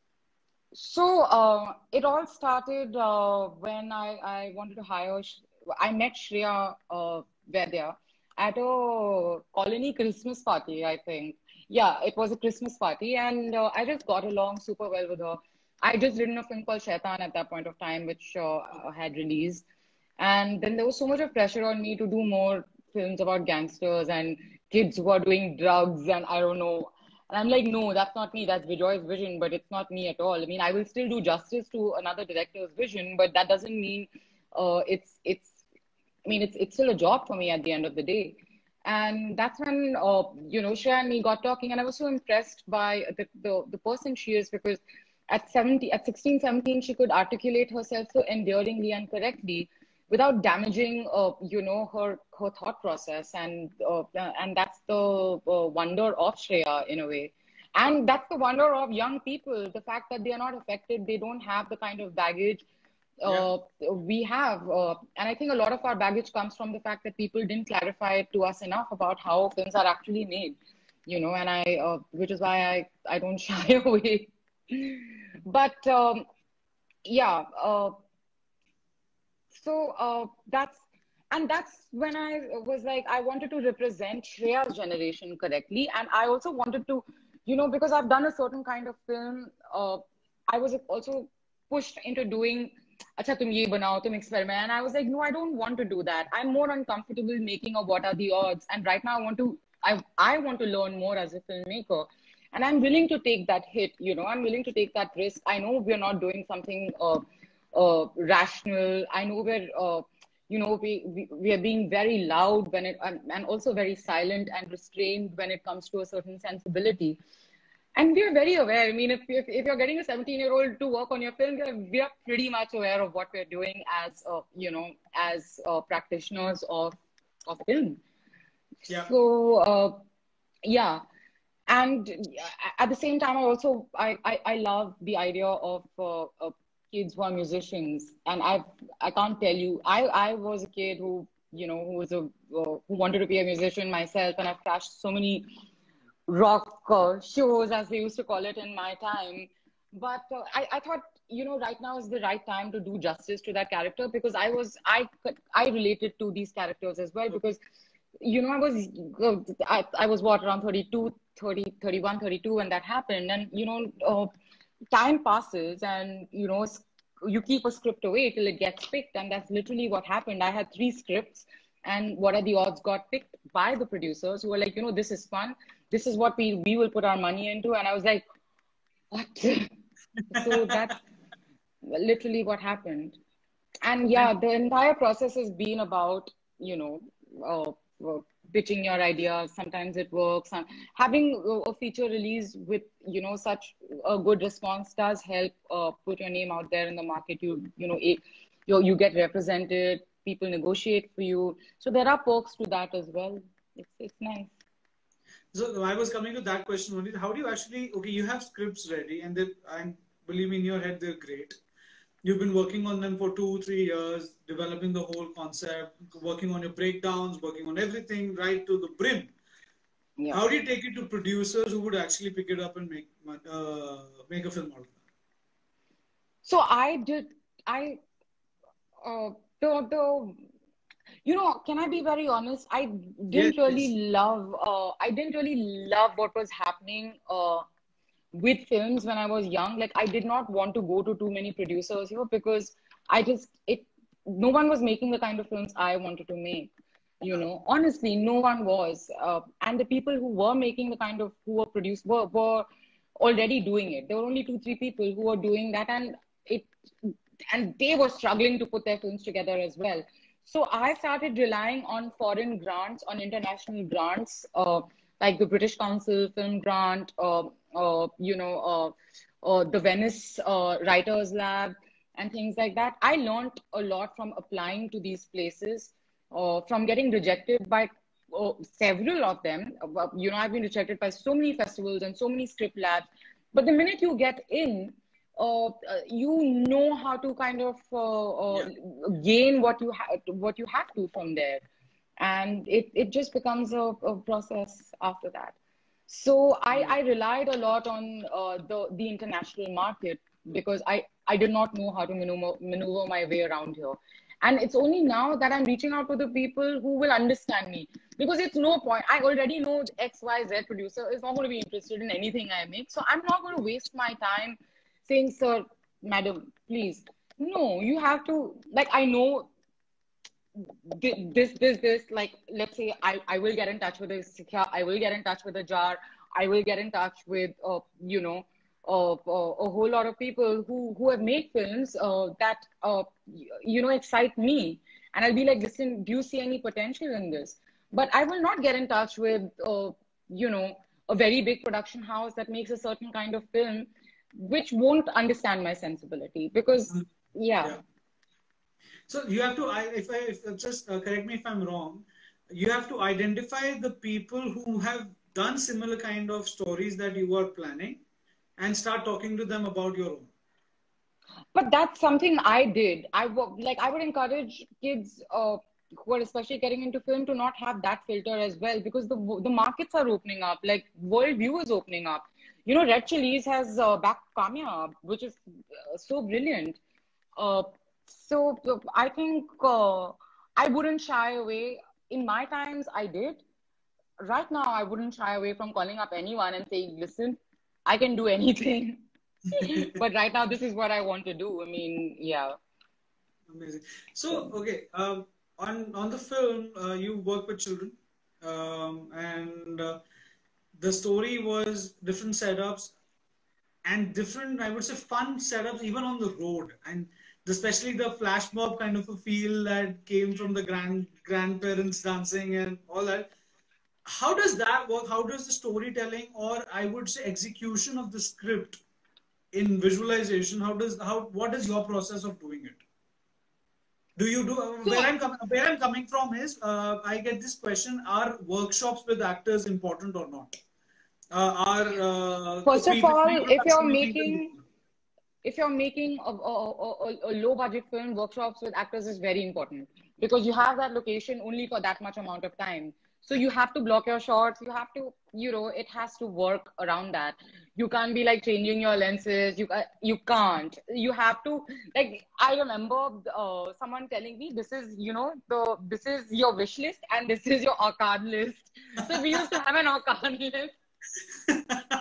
So uh, it all started uh, when I, I wanted to hire, I met Shreya uh, Vaidya at a colony Christmas party, I think. Yeah, it was a Christmas party, and uh, I just got along super well with her. I just written a film called Shaitan at that point of time, which uh, had released. And then there was so much of pressure on me to do more films about gangsters and kids who are doing drugs and I don't know. And I'm like, no, that's not me. That's Bijoy's vision, but it's not me at all. I mean, I will still do justice to another director's vision, but that doesn't mean uh, it's, it's, I mean, it's, it's still a job for me at the end of the day. And that's when, uh, you know, Shreya and me got talking, and I was so impressed by the, the, the person she is, because at seventy, at sixteen, seventeen, she could articulate herself so endearingly and correctly without damaging, uh, you know, her, her thought process. And, uh, and that's the uh, wonder of Shreya in a way. And that's the wonder of young people, the fact that they are not affected. They don't have the kind of baggage uh, yeah. we have. Uh, and I think a lot of our baggage comes from the fact that people didn't clarify it to us enough about how films are actually made, you know, and I, uh, which is why I, I don't shy away. But um, yeah, uh, so uh, that's, and that's when I was like, I wanted to represent Shreya's generation correctly. And I also wanted to, you know, because I've done a certain kind of film, uh, I was also pushed into doing, acha tum ye banao, tum experiment. And I was like, no, I don't want to do that. I'm more uncomfortable making a What Are the Odds. And right now I want to, I, I want to learn more as a filmmaker. And I'm willing to take that hit, you know, I'm willing to take that risk. I know we're not doing something uh, uh, rational. I know we're, uh, you know, we, we, we are being very loud when it, and, and also very silent and restrained when it comes to a certain sensibility. And we are very aware. I mean, if, if, if you're getting a seventeen year old to work on your film, we are, we are pretty much aware of what we're doing as, uh, you know, as uh, practitioners of, of film. Yeah. So, uh, yeah. And at the same time, I also, I, I, I love the idea of, uh, of kids who are musicians. And I I can't tell you, I, I was a kid who, you know, who was a, uh, who wanted to be a musician myself. And I've crashed so many rock uh, shows, as they used to call it in my time. But uh, I, I thought you know, right now is the right time to do justice to that character, because I was, I, I related to these characters as well, because, you know, I was, I, I was what, around thirty-two, thirty, thirty-one, thirty-two when that happened. And, you know, uh, time passes and, you know, you keep a script away till it gets picked. And that's literally what happened. I had three scripts, and what are the odds got picked by the producers who were like, you know, this is fun. This is what we, we will put our money into. And I was like, what? So that's literally what happened. And yeah, the entire process has been about, you know, uh, uh, pitching your idea. Sometimes it works. And having a feature release with, you know, such a good response does help uh, put your name out there in the market. You, you know, it, you, you get represented, people negotiate for you. So there are perks to that as well. It's, it's nice. So I was coming to that question only. How do you actually, okay, you have scripts ready, and they, I believe in your head, they're great. You've been working on them for two, three years, developing the whole concept, working on your breakdowns, working on everything right to the brim. Yeah. How do you take it to producers who would actually pick it up and make uh, make a film out of that? So I did, I, uh, the, the, you know, can I be very honest? I didn't yes, really yes. love, uh, I didn't really love what was happening uh, with films when I was young. Like, I did not want to go to too many producers here, because I just, it, no one was making the kind of films I wanted to make. You know, honestly, no one was. Uh, and the people who were making the kind of, who were produced, were, were already doing it. There were only two, three people who were doing that. And it, and they were struggling to put their films together as well. So I started relying on foreign grants, on international grants, uh, like the British Council Film Grant, uh, uh, you know, uh, uh, the Venice uh, Writers Lab, and things like that. I learned a lot from applying to these places, uh, from getting rejected by uh, several of them. Uh, you know, I've been rejected by so many festivals and so many script labs. But the minute you get in, Uh, uh, you know how to kind of uh, uh, yeah. gain what you have, what you have to from there, and it it just becomes a, a process after that. So I I relied a lot on uh, the the international market, because I I did not know how to maneuver maneuver my way around here, and it's only now that I'm reaching out to the people who will understand me, because it's no point. I already know X Y Z producer is not going to be interested in anything I make, so I'm not going to waste my time saying, sir, madam, please. No, you have to, like, I know this, this, this, like, let's say I, I will get in touch with a Sikha, I will get in touch with a Jar, I will get in touch with, uh, you know, uh, uh, a whole lot of people who, who have made films uh, that, uh, you know, excite me. And I'll be like, listen, do you see any potential in this? But I will not get in touch with, uh, you know, a very big production house that makes a certain kind of film, which won't understand my sensibility, because yeah. yeah. So you have to, I, if I if, just uh, correct me if I'm wrong, you have to identify the people who have done similar kind of stories that you are planning, and start talking to them about your own. But that's something I did. I like I would encourage kids uh, who are especially getting into film to not have that filter as well, because the the markets are opening up, like world view is opening up. You know, Red Chillies has uh, backed Kamya, which is uh, so brilliant. Uh, so uh, I think uh, I wouldn't shy away. In my times, I did. Right now, I wouldn't shy away from calling up anyone and saying, listen, I can do anything. But right now, this is what I want to do. I mean, yeah. Amazing. So, okay, um, on, on the film, uh, you work with children, um, and uh, the story was different setups and different, I would say, fun setups, even on the road. And especially the flash mob kind of a feel that came from the grand grandparents dancing and all that. How does that work? How does the storytelling, or I would say execution of the script in visualization, how does, how, what is your process of doing it? Do you do, uh, where, I'm com where I'm coming from is, uh, I get this question, are workshops with actors important or not? Uh, are, uh, First of all, if you're making, if you're making a, a, a, a low budget film, workshops with actors is very important, because you have that location only for that much amount of time. So you have to block your shots. You have to, you know, it has to work around that. You can't be like changing your lenses. You ca- you can't. You have to like. I remember uh, someone telling me this is, you know, the this is your wish list and this is your arcade list. So we used to have an arcade list.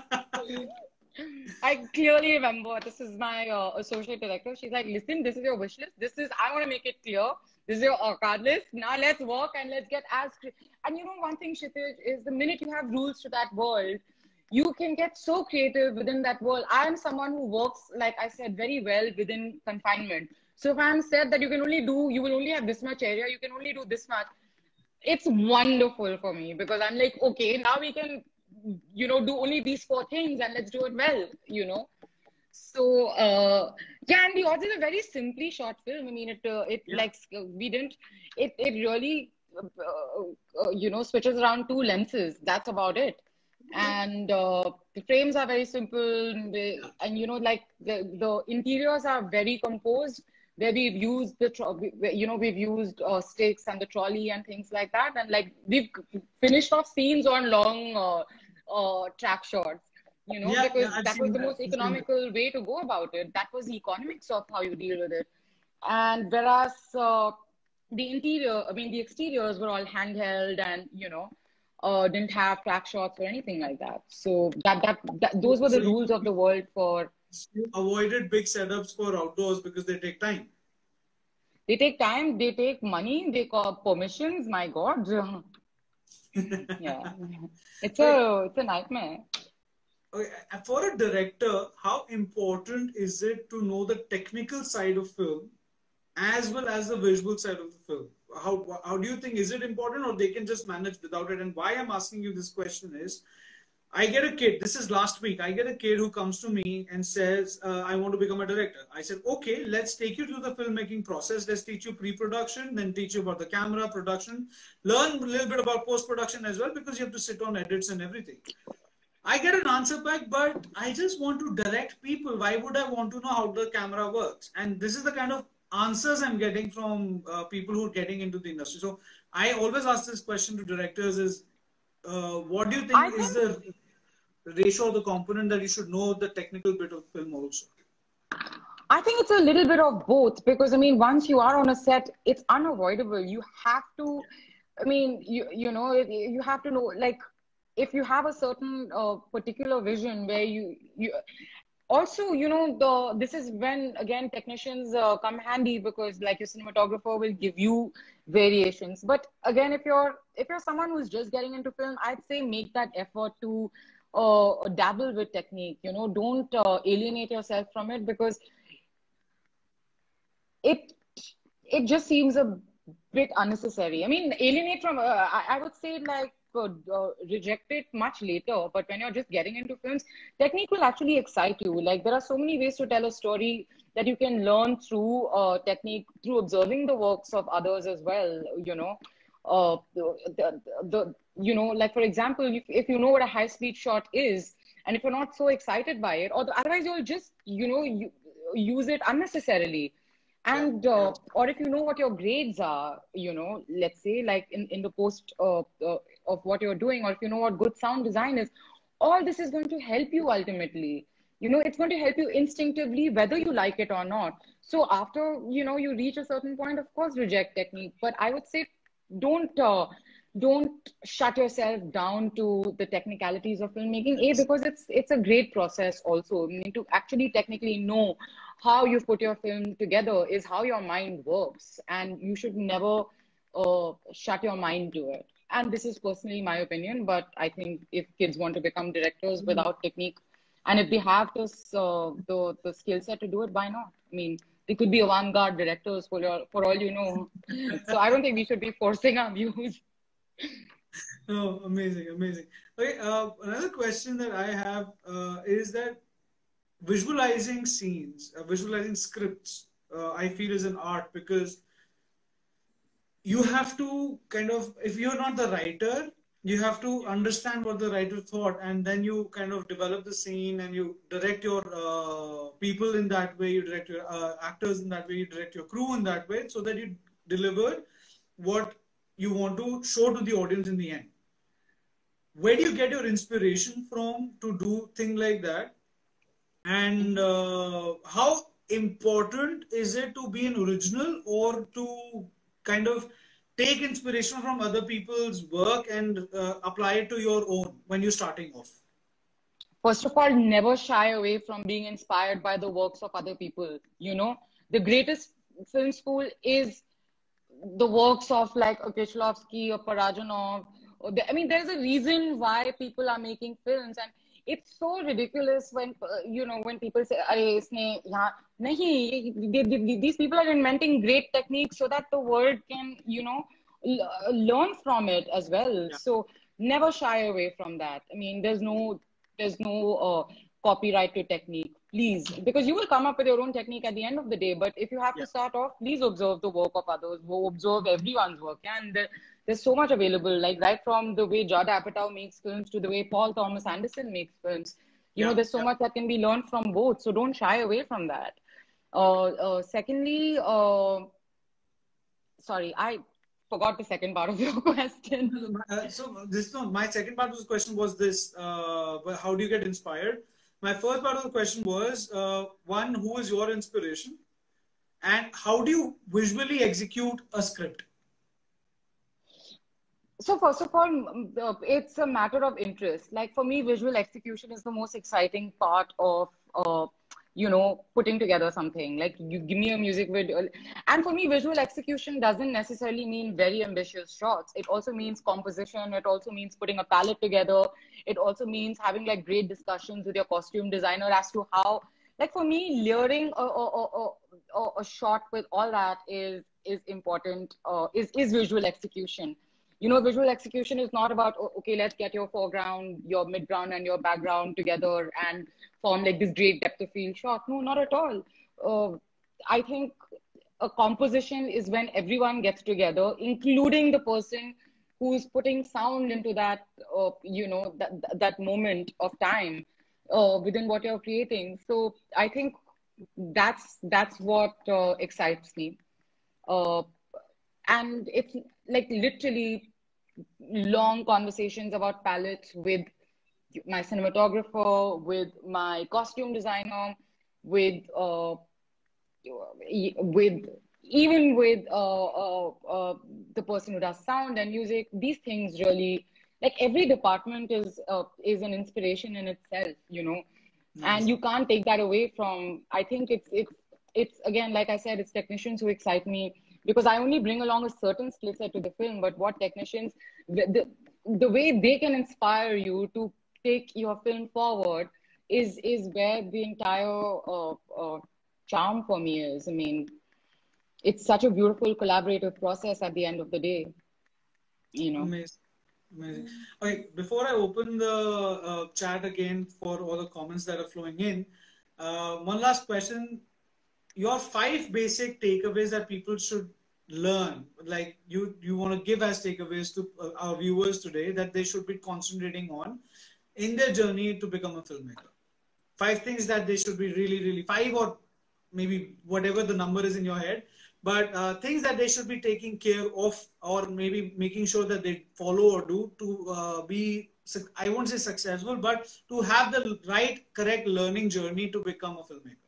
I clearly remember, this is my uh, associate director. She's like, listen, this is your wish list. This is, I want to make it clear. This is your arcade list. Now let's work and let's get as, and you know, one thing, Kshitij, is the minute you have rules to that world, you can get so creative within that world. I am someone who works, like I said, very well within confinement. So if I'm said that you can only do, you will only have this much area, you can only do this much, it's wonderful for me because I'm like, okay, now we can, you know, do only these four things and let's do it well, you know. So uh, yeah, and the odds is a very simply short film. I mean, it uh, it yeah. like we didn't, it it really uh, uh, you know, switches around two lenses. That's about it. And uh, the frames are very simple, they, and you know, like the the interiors are very composed. Where we've used the, you know, we've used uh, sticks and the trolley and things like that, and like we've finished off scenes on long uh, uh, track shots. You know, yeah, because yeah, that was the that. most economical way to go about it. That was the economics of how you deal with it. And whereas uh, the interior, I mean, the exteriors were all handheld and, you know, uh, didn't have track shots or anything like that. So that, that, that those were the so rules you, of the world for... You avoided big setups for outdoors because they take time. They take time, they take money, they call permissions, my God. Yeah, it's a, it's a nightmare. Okay. For a director, how important is it to know the technical side of film as well as the visual side of the film? How, how do you think, is it important or they can just manage without it? And why I'm asking you this question is, I get a kid, this is last week, I get a kid who comes to me and says, uh, I want to become a director. I said, okay, let's take you through the filmmaking process. Let's teach you pre-production, then teach you about the camera, production, learn a little bit about post-production as well, because you have to sit on edits and everything. I get an answer back, but I just want to direct people. Why would I want to know how the camera works? And this is the kind of answers I'm getting from uh, people who are getting into the industry. So I always ask this question to directors is, uh, what do you think, think is the ratio or the component that you should know the technical bit of film also? I think it's a little bit of both, because I mean, once you are on a set, it's unavoidable. You have to, I mean, you, you know, you have to know, like, if you have a certain uh, particular vision where you, you also, you know, the this is when, again, technicians uh, come handy, because like your cinematographer will give you variations. But again, if you're, if you're someone who's just getting into film, I'd say make that effort to uh, dabble with technique, you know, don't uh, alienate yourself from it, because it, it just seems a bit unnecessary. I mean, alienate from, uh, I, I would say like, Uh, reject it much later, but when you're just getting into films, technique will actually excite you. Like, there are so many ways to tell a story that you can learn through uh, technique, through observing the works of others as well, you know. Uh, the, the, the, you know, like, for example, if, if you know what a high-speed shot is, and if you're not so excited by it, or the, otherwise you'll just, you know, you, use it unnecessarily. And, uh, or if you know what your grades are, you know, let's say like in, in the post uh, uh, of what you're doing, or if you know what good sound design is, all this is going to help you ultimately. You know, it's going to help you instinctively, whether you like it or not. So after, you know, you reach a certain point, of course, reject technique. But I would say don't, uh, don't shut yourself down to the technicalities of filmmaking, A, because it's, it's a great process also. I mean, to actually technically know how you put your film together is how your mind works, and you should never uh, shut your mind to it. And this is personally my opinion, but I think if kids want to become directors without technique, and if they have this uh, the the skill set to do it, why not? I mean, they could be avant-garde directors for your, for all you know. So I don't think we should be forcing our views. Oh, amazing, amazing. Okay, uh, another question that I have uh, is that visualizing scenes, uh, visualizing scripts, uh, I feel is an art, because you have to kind of, if you're not the writer, you have to understand what the writer thought, and then you kind of develop the scene and you direct your uh, people in that way, you direct your uh, actors in that way, you direct your crew in that way, so that you deliver what you want to show to the audience in the end. where do you get your inspiration from to do things like that? And uh, how important is it to be an original or to kind of take inspiration from other people's work and uh, apply it to your own when you're starting off? First of all, never shy away from being inspired by the works of other people. You know, the greatest film school is the works of like a Kishlovsky or Parajanov. Or the, I mean, there's a reason why people are making films, and it's so ridiculous when uh, you know when people say, "Arey, isne yahan nahi." They, they, these people are inventing great techniques so that the world can, you know, learn from it as well. Yeah. So never shy away from that. I mean, there's no there's no uh, copyright to technique, please, because you will come up with your own technique at the end of the day. But if you have Yeah. to start off, please observe the work of others, observe everyone's work. And there, there's so much available, like right from the way Judd Apatow makes films to the way Paul Thomas Anderson makes films. You Yeah. know, there's so Yeah. much that can be learned from both. So don't shy away from that. Uh, uh, secondly, uh, sorry, I forgot the second part of your question. Uh, so this no, my second part of the question was this: uh, well, how do you get inspired? My first part of the question was uh, one, who is your inspiration, and how do you visually execute a script? So first of all, m- uh, it's a matter of interest. Like for me, visual execution is the most exciting part of, uh, you know, putting together something. Like you give me a music video, and for me, visual execution doesn't necessarily mean very ambitious shots. It also means composition. It also means putting a palette together. It also means having like great discussions with your costume designer as to how. Like for me, layering a a, a, a, a shot with all that is is important. Uh, is is visual execution. You know, visual execution is not about, "Oh, okay, let's get your foreground, your midground, and your background together and form like this great depth of field shot." No, not at all. Uh, I think a composition is when everyone gets together, including the person who's putting sound into that, uh, you know, that, that moment of time uh, within what you're creating. So I think that's that's what uh, excites me. Uh, and it's like literally long conversations about palettes with my cinematographer, with my costume designer, with uh, with even with uh, uh, uh, the person who does sound and music. These things really, like every department is uh, is an inspiration in itself, you know, Nice. and you can't take that away from. I think it's it's it's again, like I said, it's technicians who excite me because I only bring along a certain skill set to the film, but what technicians, the, the the way they can inspire you to take your film forward is is where the entire uh, uh, charm for me is. I mean, it's such a beautiful collaborative process at the end of the day, you know. Amazing. Amazing. Okay, before I open the uh, chat again for all the comments that are flowing in, uh, one last question. Your five basic takeaways that people should learn, like you, you want to give as takeaways to uh, our viewers today that they should be concentrating on in their journey to become a filmmaker. Five things that they should be really, really, five or maybe whatever the number is in your head, but uh, things that they should be taking care of or maybe making sure that they follow or do to uh, be, I won't say successful, but to have the right, correct learning journey to become a filmmaker.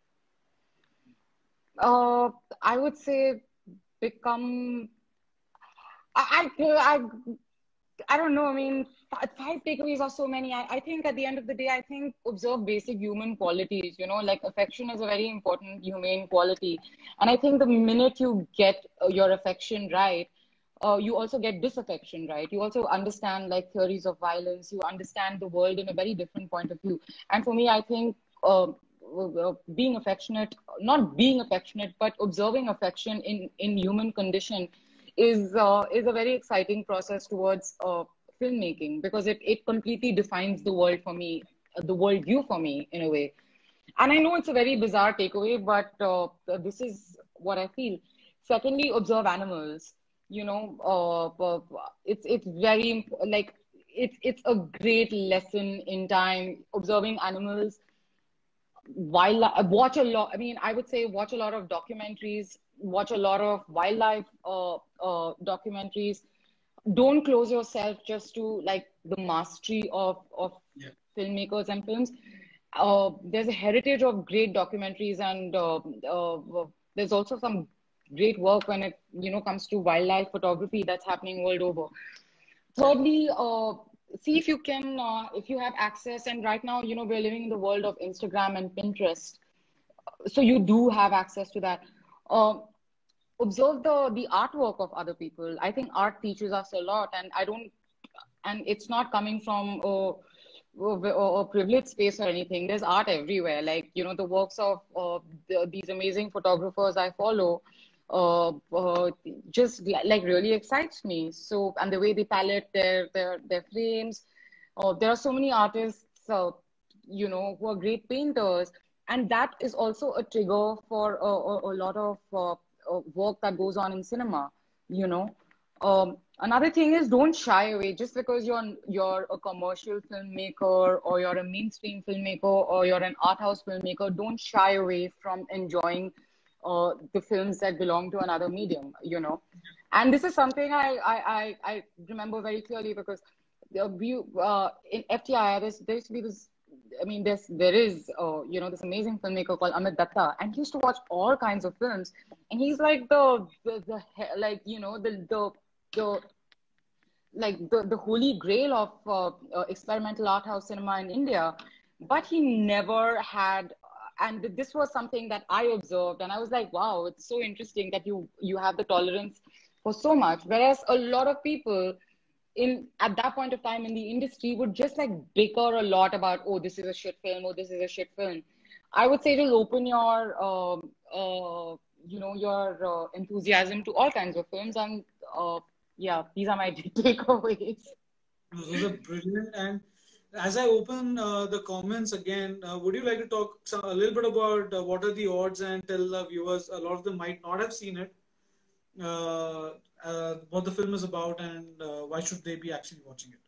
Uh, I would say become. I, I, I, I don't know. I mean, f- five takeaways are so many. I, I think at the end of the day, I think observe basic human qualities. You know, like affection is a very important humane quality. And I think the minute you get uh, your affection right, uh, you also get disaffection right. You also understand like theories of violence. You understand the world in a very different point of view. And for me, I think uh, uh, being affectionate, not being affectionate, but observing affection in, in human condition is uh, is a very exciting process towards uh, filmmaking because it, it completely defines the world for me, uh, the world view for me in a way. And I know it's a very bizarre takeaway, but uh, this is what I feel. Secondly, observe animals. You know, uh, uh, it's it's very imp- like it's it's a great lesson in time observing animals. Wildlife, watch a lot. I mean, I would say watch a lot of documentaries, watch a lot of wildlife uh, uh, documentaries. Don't close yourself just to like the mastery of, of Yeah. filmmakers and films. Uh, there's a heritage of great documentaries, and uh, uh, there's also some great work when it you know comes to wildlife photography that's happening world over. Thirdly, uh, see if you can, uh, if you have access, and right now, you know, we're living in the world of Instagram and Pinterest, so you do have access to that. Uh, Observe the the artwork of other people. I think art teaches us a lot, and I don't, and it's not coming from a, a, a privileged space or anything. There's art everywhere. Like, you know, the works of uh, the, these amazing photographers I follow uh, uh, just like really excites me. So, and the way they palette their their their frames. Uh, there are so many artists, uh, you know, who are great painters, and that is also a trigger for a, a, a lot of uh, uh, work that goes on in cinema. You know, um, another thing is don't shy away just because you're you're a commercial filmmaker or you're a mainstream filmmaker or you're an art house filmmaker. Don't shy away from enjoying uh, the films that belong to another medium. You know, and this is something I I I, I remember very clearly because uh, we uh, in F T I there's there used to be this. I mean, there's there is uh, you know this amazing filmmaker called Amit Datta, and he used to watch all kinds of films, and he's like the the, the like you know the the the like the, the holy grail of uh, uh, experimental art house cinema in India, but he never had. And this was something that I observed, and I was like, "Wow, it's so interesting that you you have the tolerance for so much." Whereas a lot of people in at that point of time in the industry would just like bicker a lot about, "Oh, this is a shit film, or this is a shit film." I would say it'll open your um, uh, you know your uh, enthusiasm to all kinds of films, and uh, yeah, these are my takeaways. Those are brilliant. And as I open uh, the comments again, uh, would you like to talk some, a little bit about uh, what are the odds and tell the viewers, a lot of them might not have seen it, uh, uh, what the film is about and uh, why should they be actually watching it?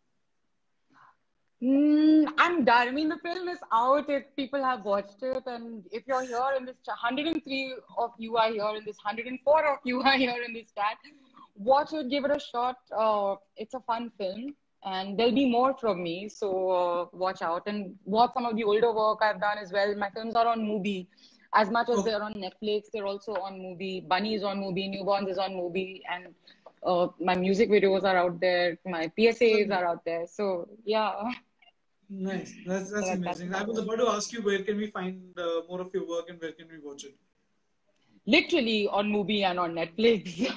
Mm, I'm done. I mean, the film is out. If people have watched it, and if you're here in this, chat, one hundred three of you are here in this, one hundred four of you are here in this chat. Watch it, give it a shot. Uh, it's a fun film, and there'll be more from me. So uh, watch out and watch some of the older work I've done as well. My films are on Mubi. As much as Okay. they're on Netflix, they're also on Mubi. Bunny is on Mubi. Newborns is on Mubi, and uh, my music videos are out there. My P S As are out there. So yeah. Nice. That's So that's that, that's amazing. I about was it. about to ask you where can we find uh, more of your work and where can we watch it? Literally on Mubi and on Netflix.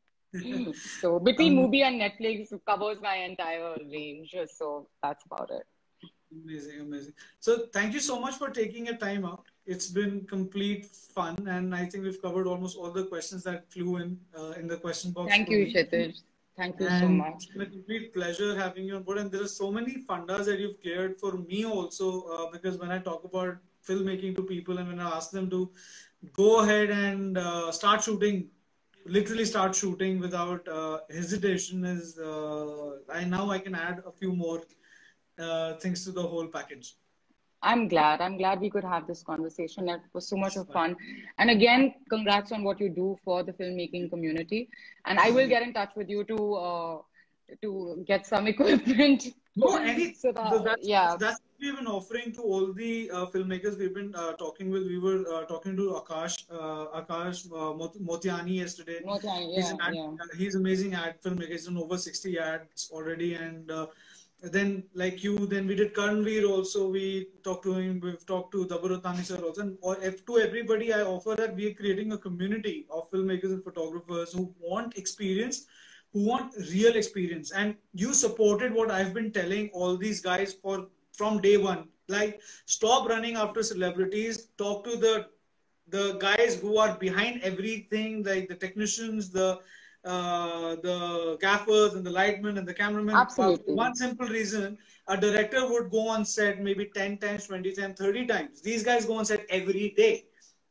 So between Um, Mubi and Netflix covers my entire range. So that's about it. Amazing, amazing. So thank you so much for taking your time out. It's been complete fun, and I think we've covered almost all the questions that flew in uh, in the question box Thank for you, me. Kshitij. Thank you so And it's much. been a complete pleasure having you on board. And there are so many fundas that you've cleared for me also, uh, because when I talk about filmmaking to people and when I ask them to go ahead and uh, start shooting, literally start shooting without uh, hesitation, is uh, I now I can add a few more uh, things to the whole package. I'm glad. I'm glad we could have this conversation. It was so much It's of fun. fun. And again, congrats on what you do for the filmmaking community. And I will get in touch with you to uh, to get some equipment. No, any So th- that, that's yeah, that's what we've been offering to all the uh, filmmakers we've been uh, talking with. We were uh, talking to Akash uh, Akash uh, Mot- Motiani yesterday. more time. He's Yeah, an ad, yeah. he's amazing ad filmmaker. He's done over sixty ads already, and uh, then like you, then we did Karnveer also. We talked to him. We've talked to Dabarotani sir also, and or if, to everybody, I offer that we are creating a community of filmmakers and photographers who want experience, who want real experience. And you supported what I've been telling all these guys for from day one. Like, stop running after celebrities. Talk to the the guys who are behind everything, like the technicians, the uh, the gaffers and the lightmen and the cameramen. Uh, for Absolutely. one simple reason, a director would go on set maybe ten times, twenty times, thirty times. These guys go on set every day.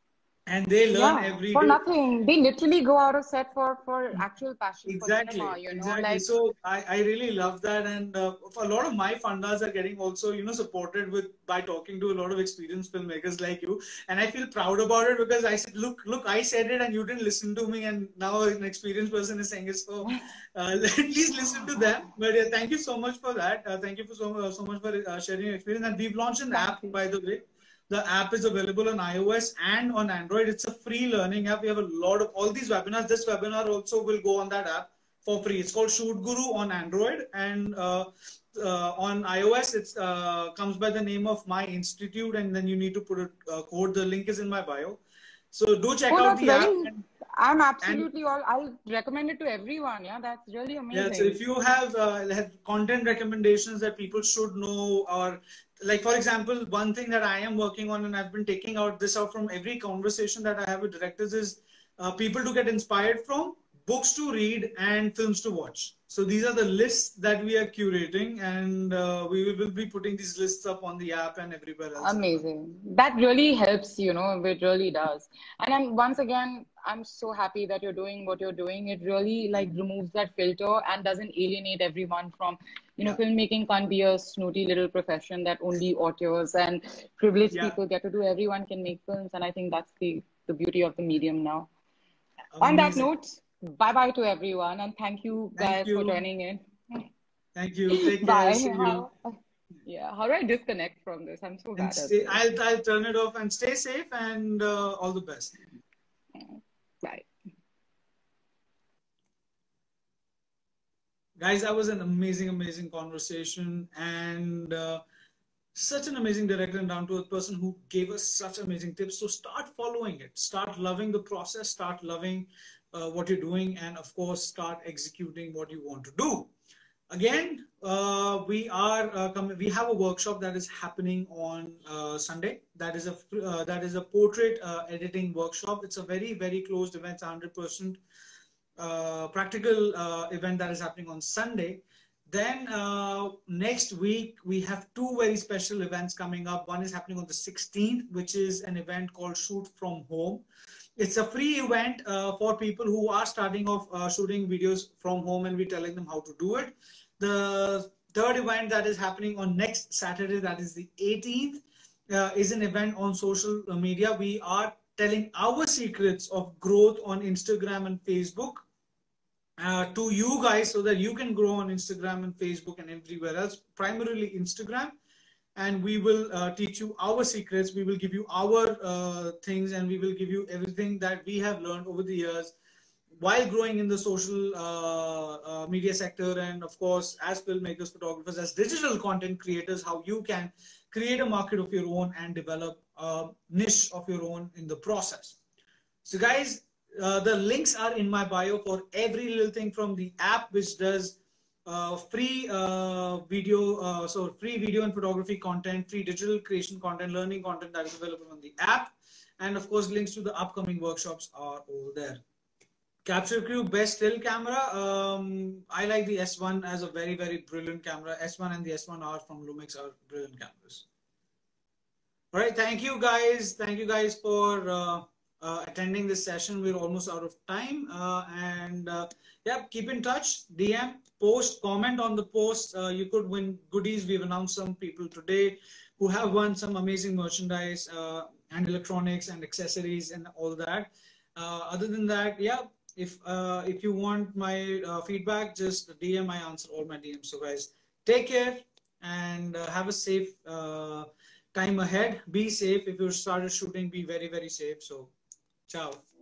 and they learn Yeah, every for day. nothing. They literally go out of set for for actual passion for Exactly, cinema, you know, exactly. like So I, I really love that, and uh, for a lot of my fundas are getting also, you know, supported with by talking to a lot of experienced filmmakers like you, and I feel proud about it because I said, look, look, I said it and you didn't listen to me, and now an experienced person is saying it. So uh, please listen to them. But yeah, thank you so much for that. Uh, thank you for so uh, so much for uh, sharing your experience. And we've launched an thank app, you. by the way. The app is available on iOS and on Android. It's a free learning app. We have a lot of all these webinars. This webinar also will go on that app for free. It's called Shoot Guru on Android, and uh, uh, on iOS it uh, comes by the name of My Institute, and then you need to put a uh, code. The link is in my bio. So do check Oh, out that's the app. very, And, I'm and absolutely all, I'll recommend it to everyone. Yeah, that's really yeah, so if amazing. you have, uh, have content recommendations that people should know, or like for example, one thing that I am working on, and I've been taking out this out from every conversation that I have with directors, is uh, people to get inspired from, books to read, and films to watch. So these are the lists that we are curating, and uh, we will be putting these lists up on the app and everywhere else as well. Amazing. That really helps, you know, it really does. And I'm once again, I'm so happy that you're doing what you're doing. It really like removes that filter and doesn't alienate everyone from, you know, Yeah, filmmaking can't be a snooty little profession that only auteurs and privileged yeah, people get to do. Everyone can make films, and I think that's the the beauty of the medium now. On that amazing. note, bye bye to everyone, and thank you Thank guys for you. joining in. Thank you. Take care. Bye. See you. How, yeah, how do I disconnect from this? I'm so And bad at stay, this. I'll, I'll turn it off, and stay safe, and uh, all the best. Bye. Guys, that was an amazing, amazing conversation, and uh, such an amazing director and down to earth person who gave us such amazing tips. So start following it, start loving the process, start loving uh, what you're doing, and of course, start executing what you want to do. Again, uh, we are uh, coming. We have a workshop that is happening on uh, Sunday. That is a uh, that is a portrait uh, editing workshop. It's a very very closed event. It's one hundred percent uh, practical uh, event that is happening on Sunday. Then uh, next week we have two very special events coming up. One is happening on the sixteenth, which is an event called Shoot from Home. It's a free event uh, for people who are starting off uh, shooting videos from home, and we're telling them how to do it. The third event that is happening on next Saturday, that is the eighteenth, uh, is an event on social media. We are telling our secrets of growth on Instagram and Facebook uh, to you guys, so that you can grow on Instagram and Facebook and everywhere else, primarily Instagram. And we will uh, teach you our secrets. We will give you our uh, things, and we will give you everything that we have learned over the years while growing in the social uh, uh, media sector, and of course as filmmakers, photographers, as digital content creators, how you can create a market of your own and develop a niche of your own in the process. So guys, uh, the links are in my bio for every little thing, from the app which does uh, free uh, video, uh, so free video and photography content, free digital creation content, learning content that is available on the app, and of course links to the upcoming workshops are over there. Capture Crew best still camera. Um, I like the S one as a very, very brilliant camera. S one and the S one R from Lumix are brilliant cameras. All right, thank you guys. Thank you guys for uh, uh, attending this session. We're almost out of time. Uh, and uh, yeah, keep in touch. D M, post, comment on the post. Uh, you could win goodies. We've announced some people today who have won some amazing merchandise uh, and electronics and accessories and all that. Uh, other than that, yeah. If uh, if you want my uh, feedback, just D M. I answer all my D Ms. So guys, take care and uh, have a safe uh, time ahead. Be safe. If you started shooting, be very, very safe. So, ciao.